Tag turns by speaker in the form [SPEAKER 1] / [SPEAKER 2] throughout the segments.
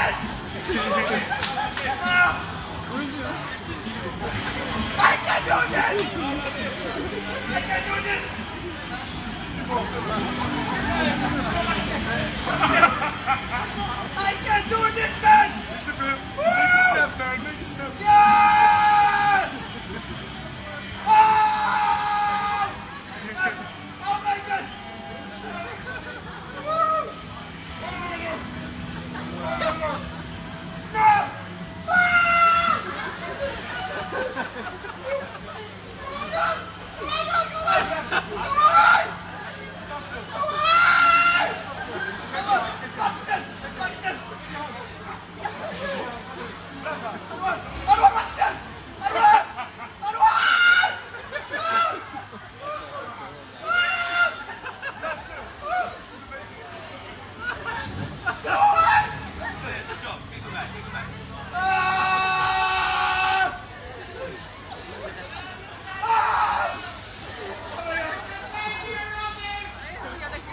[SPEAKER 1] I can't do this! I can't do this! I can't do this, man!
[SPEAKER 2] Make a step, man. Make a step.
[SPEAKER 1] Yeah! Oh! Oh my God! No!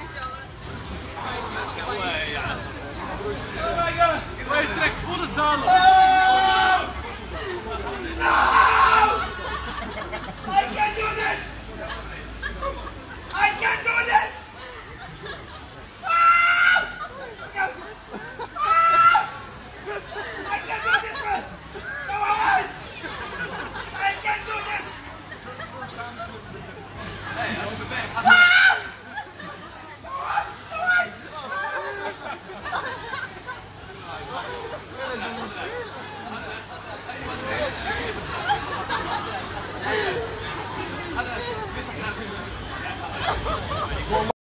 [SPEAKER 2] Direkt vor der Saal.